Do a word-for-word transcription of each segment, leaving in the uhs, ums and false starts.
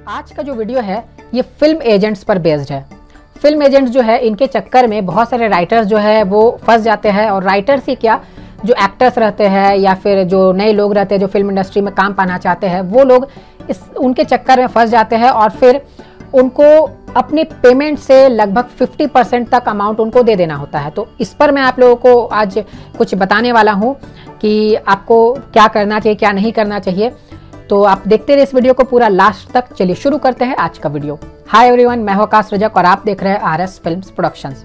आज का जो वीडियो है ये फिल्म एजेंट्स पर बेस्ड है। फिल्म एजेंट्स जो है इनके चक्कर में बहुत सारे राइटर्स जो है वो फंस जाते हैं, और राइटर्स ही क्या, जो एक्टर्स रहते हैं या फिर जो नए लोग रहते हैं जो फिल्म इंडस्ट्री में काम पाना चाहते हैं, वो लोग इस उनके चक्कर में फंस जाते हैं और फिर उनको अपने पेमेंट से लगभग पचास परसेंट तक अमाउंट उनको दे देना होता है। तो इस पर मैं आप लोगों को आज कुछ बताने वाला हूँ कि आपको क्या करना चाहिए, क्या नहीं करना चाहिए। तो आप देखते रहिए इस वीडियो को पूरा लास्ट तक। चलिए शुरू करते हैं आज का वीडियो। हाय एवरीवन, मैं हूं आकाश रजक और आप देख रहे हैं आर एस फिल्म्स प्रोडक्शंस।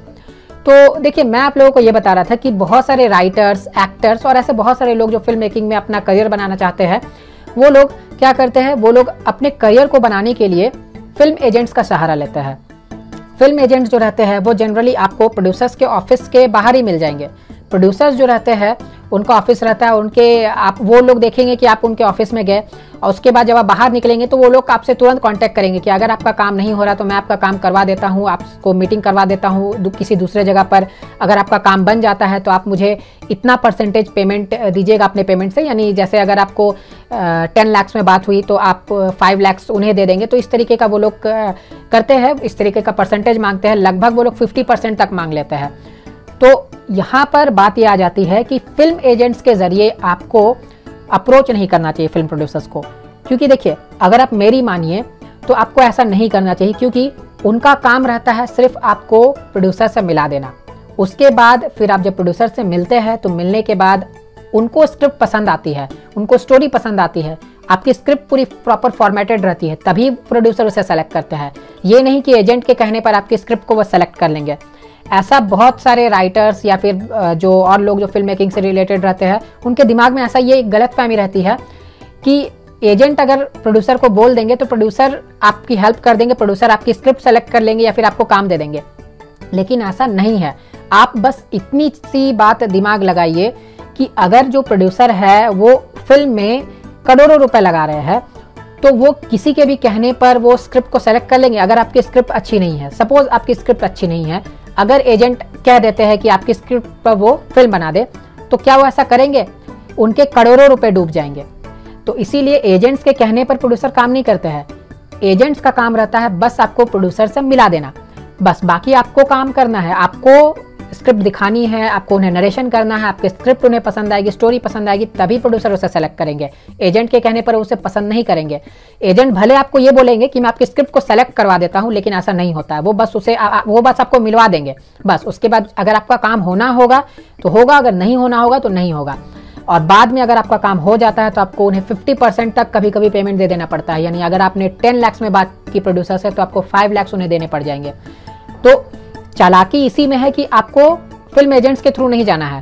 तो देखिए, मैं आप लोगों को ये बता रहा था कि बहुत सारे राइटर्स, एक्टर्स और ऐसे बहुत सारे लोग जो फिल्म मेकिंग में अपना करियर बनाना चाहते हैं, वो लोग क्या करते हैं, वो लोग अपने करियर को बनाने के लिए फिल्म एजेंट्स का सहारा लेते हैं। फिल्म एजेंट्स जो रहते हैं वो जनरली आपको प्रोड्यूसर्स के ऑफिस के बाहर ही मिल जाएंगे। प्रोड्यूसर्स जो रहते हैं उनका ऑफिस रहता है, उनके आप वो लोग देखेंगे कि आप उनके ऑफिस में गए, और उसके बाद जब आप बाहर निकलेंगे तो वो लोग आपसे तुरंत कांटेक्ट करेंगे कि अगर आपका काम नहीं हो रहा तो मैं आपका काम करवा देता हूँ, आपको मीटिंग करवा देता हूँ किसी दूसरे जगह पर। अगर आपका काम बन जाता है तो आप मुझे इतना परसेंटेज पेमेंट दीजिएगा अपने पेमेंट से, यानी जैसे अगर आपको टेन लाख्स में बात हुई तो आप फाइव लाख्स उन्हें दे देंगे। तो इस तरीके का वो लोग करते हैं, इस तरीके का परसेंटेज मांगते हैं। लगभग वो लोग फिफ्टी परसेंट तक मांग लेते हैं। तो यहाँ पर बात यह आ जाती है कि फिल्म एजेंट्स के जरिए आपको अप्रोच नहीं करना चाहिए फिल्म प्रोड्यूसर्स को, क्योंकि देखिए, अगर आप मेरी मानिए तो आपको ऐसा नहीं करना चाहिए, क्योंकि उनका काम रहता है सिर्फ आपको प्रोड्यूसर से मिला देना। उसके बाद फिर आप जब प्रोड्यूसर से मिलते हैं तो मिलने के बाद उनको स्क्रिप्ट पसंद आती है, उनको स्टोरी पसंद आती है, आपकी स्क्रिप्ट पूरी प्रॉपर फॉर्मेटेड रहती है, तभी प्रोड्यूसर उसे सेलेक्ट करते हैं। ये नहीं कि एजेंट के कहने पर आपकी स्क्रिप्ट को वो सेलेक्ट कर लेंगे। ऐसा बहुत सारे राइटर्स या फिर जो और लोग जो फिल्म मेकिंग से रिलेटेड रहते हैं, उनके दिमाग में ऐसा ये गलतफहमी रहती है कि एजेंट अगर प्रोड्यूसर को बोल देंगे तो प्रोड्यूसर आपकी हेल्प कर देंगे, प्रोड्यूसर आपकी स्क्रिप्ट सेलेक्ट कर लेंगे या फिर आपको काम दे देंगे। लेकिन ऐसा नहीं है। आप बस इतनी सी बात दिमाग लगाइए कि अगर जो प्रोड्यूसर है वो फिल्म में करोड़ों रुपए लगा रहे हैं तो वो किसी के भी कहने पर वो स्क्रिप्ट को सेलेक्ट कर लेंगे। अगर आपकी स्क्रिप्ट अच्छी नहीं है, सपोज आपकी स्क्रिप्ट अच्छी नहीं है, अगर एजेंट कह देते हैं कि आपकी स्क्रिप्ट पर वो फिल्म बना दे, तो क्या वो ऐसा करेंगे? उनके करोड़ों रुपए डूब जाएंगे। तो इसीलिए एजेंट्स के कहने पर प्रोड्यूसर काम नहीं करते हैं। एजेंट्स का काम रहता है बस आपको प्रोड्यूसर से मिला देना, बस। बाकी आपको काम करना है, आपको स्क्रिप्ट दिखानी है, आपको उन्हें नरेशन करना है, आपकी स्क्रिप्ट उन्हें पसंद आएगी, स्टोरी पसंद आएगी, तभी प्रोड्यूसर उसे सेलेक्ट करेंगे। एजेंट के कहने पर उसे पसंद नहीं करेंगे। एजेंट भले आपको ये बोलेंगे कि मैं आपकी स्क्रिप्ट को सेलेक्ट करवा देता हूं, लेकिन ऐसा नहीं होता है। वो बस उसे आ, वो बस आपको मिलवा देंगे, बस। उसके बाद अगर आपका काम होना होगा तो होगा, अगर नहीं होना होगा तो नहीं होगा। और बाद में अगर आपका काम हो जाता है तो आपको उन्हें फिफ्टी परसेंट तक कभी कभी पेमेंट दे देना पड़ता है। यानी अगर आपने टेन लाख में बात की प्रोड्यूसर से तो आपको फाइव लाख उन्हें देने पड़ जाएंगे। तो चालाकी इसी में है कि आपको फिल्म एजेंट्स के थ्रू नहीं जाना है,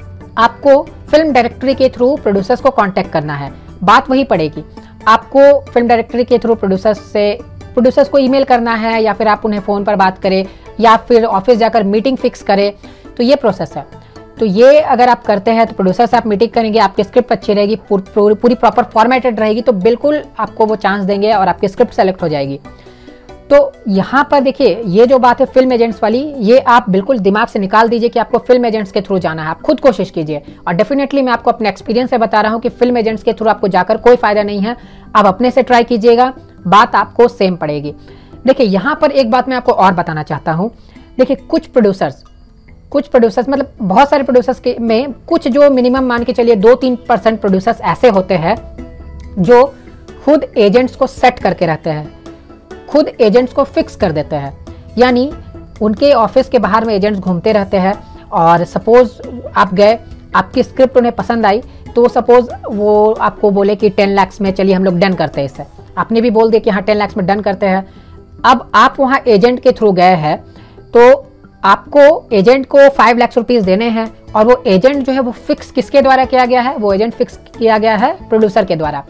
आपको फिल्म डायरेक्टरी के थ्रू प्रोड्यूसर्स को कांटेक्ट करना है। बात वही पड़ेगी, आपको फिल्म डायरेक्टरी के थ्रू प्रोड्यूसर्स से प्रोड्यूसर्स को ईमेल करना है, या फिर आप उन्हें फ़ोन पर बात करें, या फिर ऑफिस जाकर मीटिंग फिक्स करें। तो ये प्रोसेस है। तो ये अगर आप करते हैं तो प्रोड्यूसर से आप मीटिंग करेंगे, आपकी स्क्रिप्ट अच्छी रहेगी, पूरी पूरी प्रॉपर फॉर्मेटेड रहेगी, तो बिल्कुल आपको वो चांस देंगे और आपकी स्क्रिप्ट सेलेक्ट हो जाएगी। तो यहाँ पर देखिए, ये जो बात है फिल्म एजेंट्स वाली, ये आप बिल्कुल दिमाग से निकाल दीजिए कि आपको फिल्म एजेंट्स के थ्रू जाना है। आप खुद कोशिश कीजिए, और डेफिनेटली मैं आपको अपने एक्सपीरियंस से बता रहा हूँ कि फिल्म एजेंट्स के थ्रू आपको जाकर कोई फायदा नहीं है। आप अपने से ट्राई कीजिएगा, बात आपको सेम पड़ेगी। देखिए, यहाँ पर एक बात मैं आपको और बताना चाहता हूँ। देखिए, कुछ प्रोड्यूसर्स कुछ प्रोड्यूसर्स मतलब बहुत सारे प्रोड्यूसर्स के में कुछ जो मिनिमम मान के चलिए दो तीन परसेंट प्रोड्यूसर्स ऐसे होते हैं जो खुद एजेंट्स को सेट करके रहते हैं, खुद एजेंट्स को फिक्स कर देते हैं। यानी उनके ऑफिस के बाहर में एजेंट्स घूमते रहते हैं, और सपोज आप गए, आपकी स्क्रिप्ट उन्हें पसंद आई, तो सपोज वो आपको बोले कि टेन लाख में चलिए हम लोग डन करते हैं इसे। आपने भी बोल दिया कि हाँ टेन लाख में डन करते हैं। अब आप वहाँ एजेंट के थ्रू गए हैं, तो आपको एजेंट को फाइव लाख रुपीज देने हैं, और वो एजेंट जो है वो फिक्स किसके द्वारा किया गया है? वो एजेंट फिक्स किया गया है प्रोड्यूसर के द्वारा।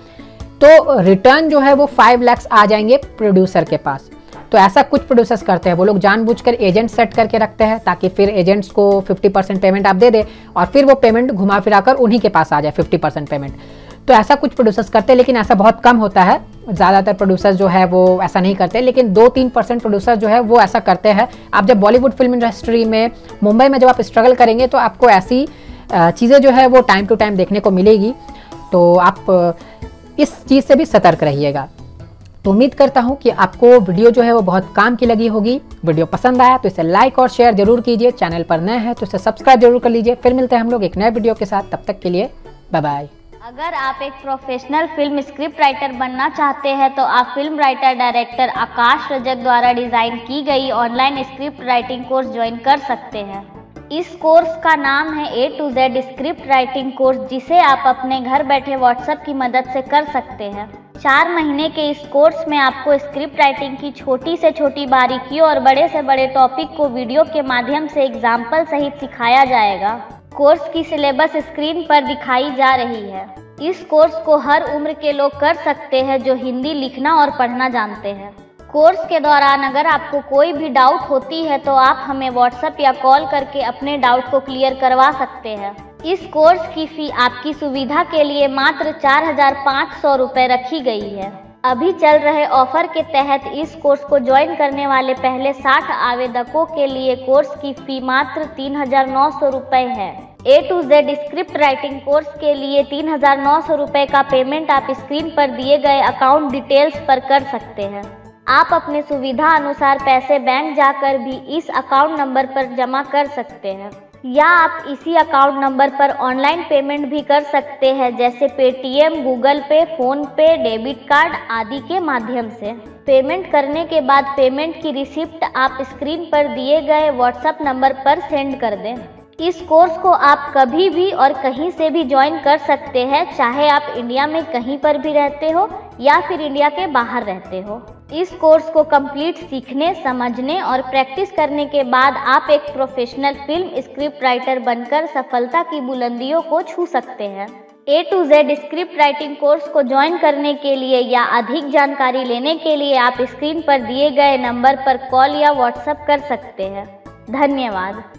तो रिटर्न जो है वो फाइव लाख आ जाएंगे प्रोड्यूसर के पास। तो ऐसा कुछ प्रोड्यूसर्स करते हैं, वो लोग जानबूझकर एजेंट सेट करके रखते हैं ताकि फिर एजेंट्स को फिफ्टी परसेंट पेमेंट आप दे दे, और फिर वो पेमेंट घुमा फिरा कर उन्हीं के पास आ जाए फिफ्टी परसेंट पेमेंट। तो ऐसा कुछ प्रोड्यूसर्स करते हैं, लेकिन ऐसा बहुत कम होता है। ज़्यादातर प्रोड्यूसर्स जो है वो ऐसा नहीं करते, लेकिन दो तीन परसेंट प्रोड्यूसर जो है वो ऐसा करते हैं। आप जब बॉलीवुड फिल्म इंडस्ट्री में, मुंबई में जब आप स्ट्रगल करेंगे तो आपको ऐसी चीज़ें जो है वो टाइम टू टाइम देखने को मिलेगी। तो आप इस चीज़ से भी सतर्क रहिएगा। तो उम्मीद करता हूँ कि आपको वीडियो जो है वो बहुत काम की लगी होगी। वीडियो पसंद आया तो इसे लाइक और शेयर जरूर कीजिए। चैनल पर नए हैं तो इसे सब्सक्राइब जरूर कर लीजिए। फिर मिलते हैं हम लोग एक नए वीडियो के साथ, तब तक के लिए बाय बाय। अगर आप एक प्रोफेशनल फिल्म स्क्रिप्ट राइटर बनना चाहते हैं तो आप film writer director Akash Rajak द्वारा डिजाइन की गई online script writing course join कर सकते हैं। इस कोर्स का नाम है A to Z script writing course, जिसे आप अपने घर बैठे व्हाट्सएप की मदद से कर सकते हैं। चार महीने के इस कोर्स में आपको स्क्रिप्ट राइटिंग की छोटी से छोटी बारीकियों और बड़े से बड़े टॉपिक को वीडियो के माध्यम से एग्जाम्पल सहित सिखाया जाएगा। कोर्स की सिलेबस स्क्रीन पर दिखाई जा रही है। इस कोर्स को हर उम्र के लोग कर सकते हैं जो हिंदी लिखना और पढ़ना जानते हैं। कोर्स के दौरान अगर आपको कोई भी डाउट होती है तो आप हमें व्हाट्सएप या कॉल करके अपने डाउट को क्लियर करवा सकते हैं। इस कोर्स की फी आपकी सुविधा के लिए मात्र चार हजार पाँच सौ रुपये रखी गई है। अभी चल रहे ऑफर के तहत इस कोर्स को ज्वाइन करने वाले पहले साठ आवेदकों के लिए कोर्स की फी मात्र तीन हजार नौ सौ रुपये है। A to Z script writing course के लिए तीन हजार नौ सौ रुपये का पेमेंट आप स्क्रीन पर दिए गए अकाउंट डिटेल्स पर कर सकते हैं। आप अपने सुविधा अनुसार पैसे बैंक जाकर भी इस अकाउंट नंबर पर जमा कर सकते हैं, या आप इसी अकाउंट नंबर पर ऑनलाइन पेमेंट भी कर सकते हैं, जैसे Paytm, Google Pay, PhonePe, debit card आदि के माध्यम से। पेमेंट करने के बाद पेमेंट की रिसिप्ट आप स्क्रीन पर दिए गए व्हाट्सएप नंबर पर सेंड कर दें। इस कोर्स को आप कभी भी और कहीं से भी ज्वाइन कर सकते हैं, चाहे आप इंडिया में कहीं पर भी रहते हो या फिर इंडिया के बाहर रहते हो। इस कोर्स को कंप्लीट सीखने, समझने और प्रैक्टिस करने के बाद आप एक प्रोफेशनल फिल्म स्क्रिप्ट राइटर बनकर सफलता की बुलंदियों को छू सकते हैं। A to Z script writing course को ज्वाइन करने के लिए या अधिक जानकारी लेने के लिए आप स्क्रीन पर दिए गए नंबर पर कॉल या व्हाट्सएप कर सकते हैं। धन्यवाद।